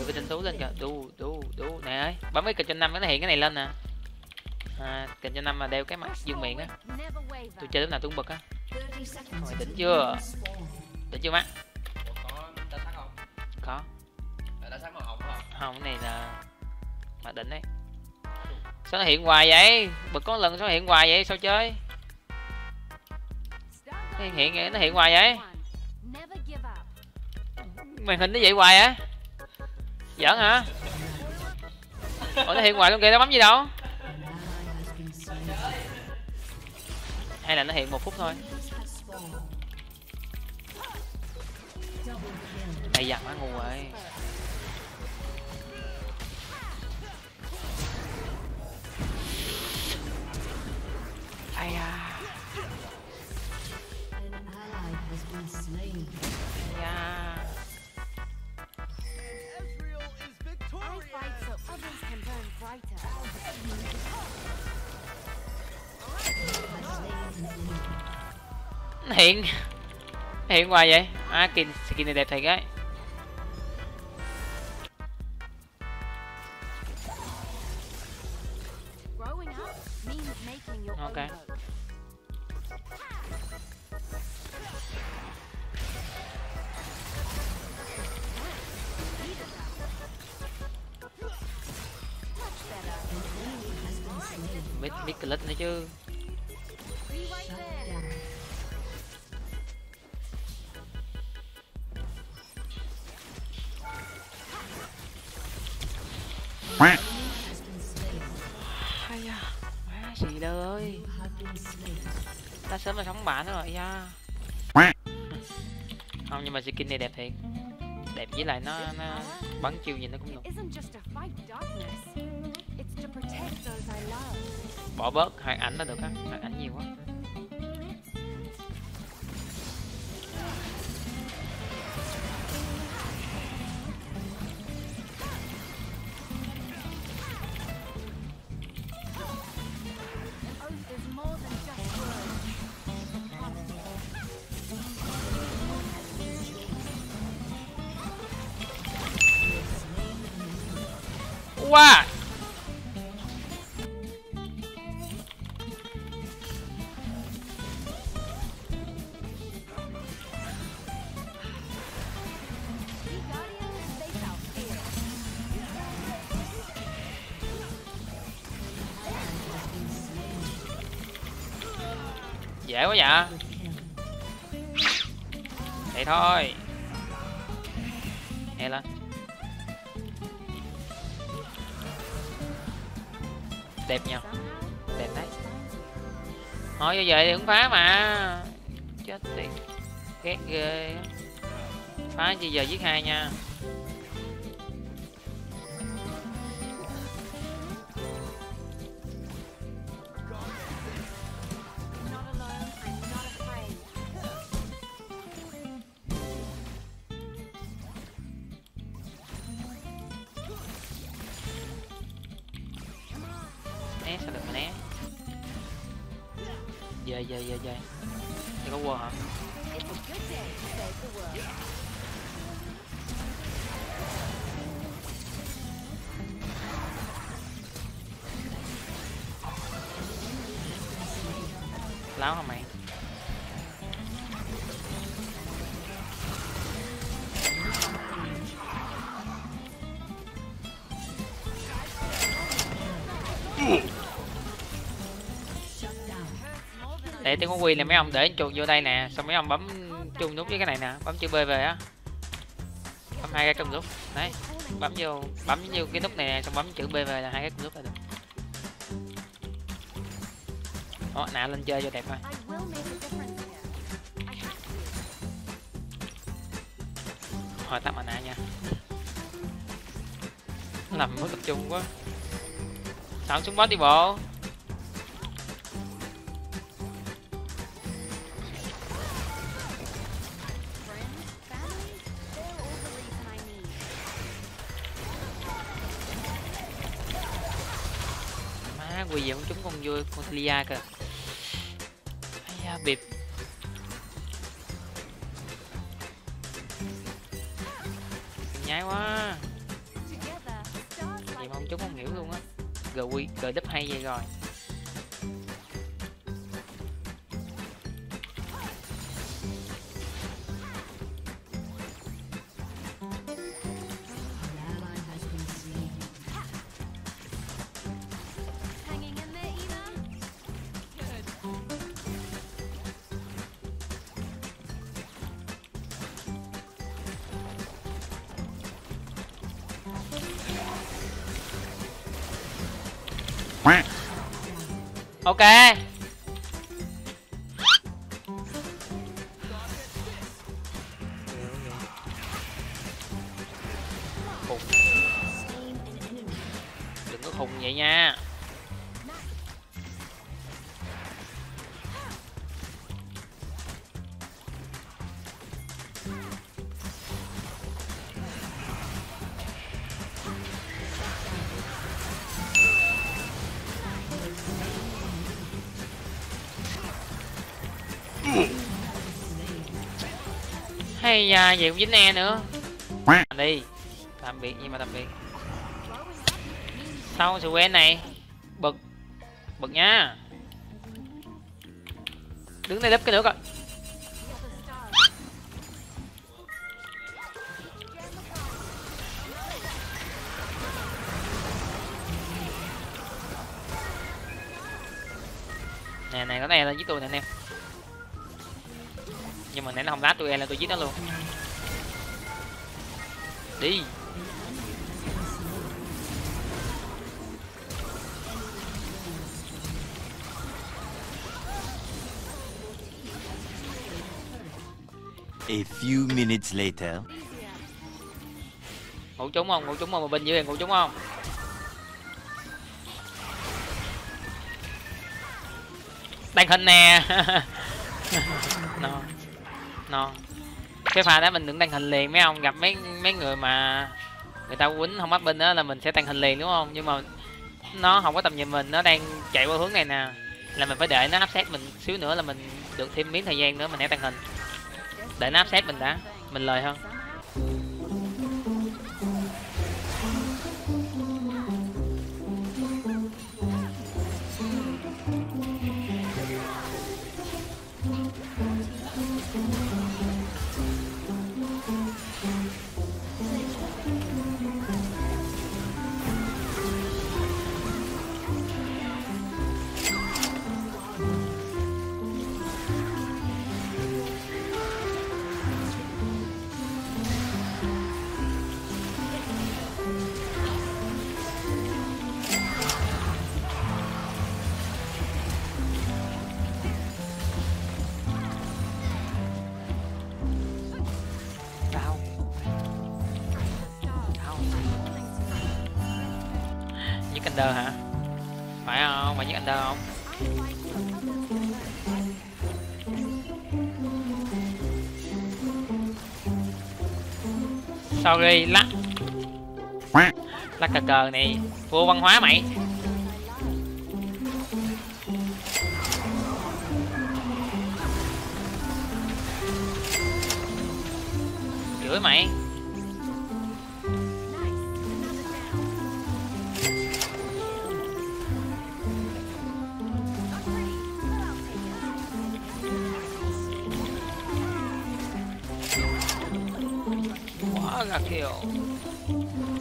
Được cái tinh tú lên kìa. Đu nè ơi, bấm cái kênh cho 5 cái nó hiện cái này lên nè. Kênh cho 5 mà đeo cái mặt dương miệng á. Tôi chơi lúc nào tôi cũng bật á. Rồi đỉnh chưa? Đỉnh chưa mắt? Có đá sắt không? Có. Đá sắt màu hồng không? Không, cái này là mà đỉnh đấy. Sao nó hiện hoài vậy? Bật có lần sao hiện hoài vậy? Sao chơi? Nó hiện hoài vậy? Màn hình nó vậy hoài á? Giỡn hả? Ủa nó hiện hoài luôn kìa, nó bấm gì đâu? Hay là nó hiện 1 phút thôi? Đây dằn má ngu rồi. Ai da. Hiện hoài vậy? Skin này đẹp thiệt ấy. Ok. Biết click nữa chứ. Hay da, má xì đơ ơi. Ta sớm mà sống bạn rồi da. Không nhưng mà skin này đẹp thiệt. Đẹp với lại nó bắn chiêu nhìn nó cũng được. Bỏ bớt hai ảnh là được á, hai ảnh nhiều quá. Wow. Dễ quá vậy. Vậy thôi. Nghe lên. Đẹp nhau. Đẹp đấy. Thôi như vậy thì cũng phá mà. Chết tiệt. Ghét ghê. Phá chi giờ giết 2 nha. Né sao được mà né. Về Đây có quơ hả? Láo hả mày? Để tôi có quy là mấy ông để chuột vô đây nè, xong mấy ông bấm chung nút với cái này nè, bấm chữ B về á, bấm 2 cái cùng nút đấy, bấm vô cái nút này nè, xong bấm chữ B về là 2 cái cùng nút là được. Đó, nạ lên chơi cho đẹp thôi. Hỏi tắt mà nạ nha. Làm mất tập trung quá. Sao xuống boss đi bộ. Má quỳ về con trúng con vui con Lia kìa. Ai da bịp. Nhái quá. chúng không hiểu luôn á. Gờ đúp hay vậy rồi. Ok. Khùng. Đừng có khùng vậy nha. Hay da, gì cũng dính e nữa. Đi. Tạm biệt nhưng mà tạm biệt. Sau sự quen này. Bực. Bực nha. Đứng đây đúp cái nữa coi. Nè này có này là giết tôi nè anh em. Nhưng mà nãy nó không đá tôi là tôi giết nó luôn. Đi. A few minutes later. Ngủ trúng không? Ngủ trúng không? Mà bên dưới ngủ trúng không? Đăng hình nè. No. Cái pha đó mình đừng đăng hình liền mấy ông, gặp mấy người mà người ta quýnh không bắt binh đó là mình sẽ đăng hình liền đúng không? Nhưng mà nó không có tầm nhìn mình, nó đang chạy qua hướng này nè, là mình phải đợi nó áp sát mình xíu nữa là mình được thêm miếng thời gian nữa mình hãy đăng hình. Đợi nó áp sát mình đã, mình lời hơn. Under hả? Phải không? Phải giết Under không? Sorry, lắc cờ này vô văn hóa mày. Chửi mày. Kill.